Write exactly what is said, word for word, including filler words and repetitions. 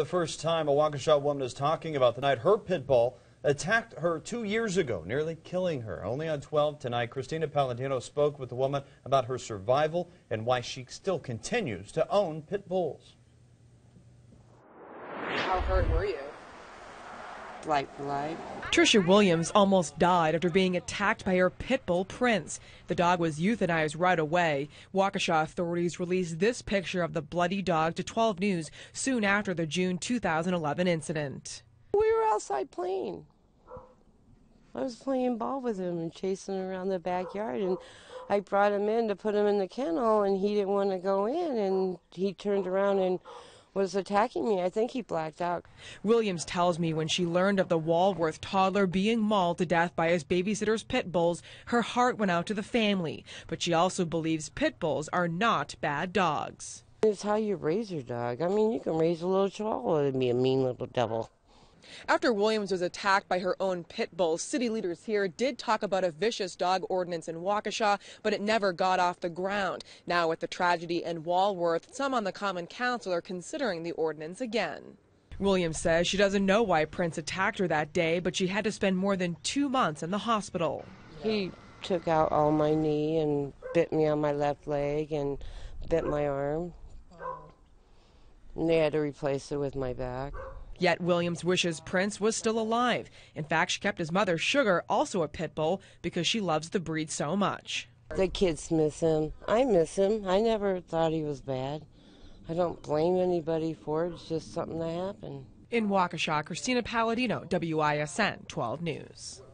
the first time a Waukesha woman is talking about the night her pit bull attacked her two years ago, nearly killing her. Only on twelve tonight, Christina Palladino spoke with the woman about her survival and why she still continues to own pit bulls. How hurt were you? Light for life. Tricia Williams almost died after being attacked by her pit bull, Prince. The dog was euthanized right away. Waukesha authorities released this picture of the bloody dog to twelve news soon after the June two thousand eleven incident. We were outside playing. I was playing ball with him and chasing him around the backyard, and I brought him in to put him in the kennel, and he didn't want to go in, and he turned around and was attacking me. I think he blacked out. Williams tells me when she learned of the Walworth toddler being mauled to death by his babysitter's pit bulls, her heart went out to the family. But she also believes pit bulls are not bad dogs. It's how you raise your dog. I mean, you can raise a little chihuahua and be a mean little devil. After Williams was attacked by her own pit bull, city leaders here did talk about a vicious dog ordinance in Waukesha, but it never got off the ground. Now with the tragedy in Walworth, some on the Common Council are considering the ordinance again. Williams says she doesn't know why Prince attacked her that day, but she had to spend more than two months in the hospital. He took out all my knee and bit me on my left leg and bit my arm. And they had to replace it with my back. Yet Williams wishes Prince was still alive. In fact, she kept his mother, Sugar, also a pit bull, because she loves the breed so much. The kids miss him. I miss him. I never thought he was bad. I don't blame anybody for it. It's just something that happened. In Waukesha, Christina Palladino, W I S N twelve News.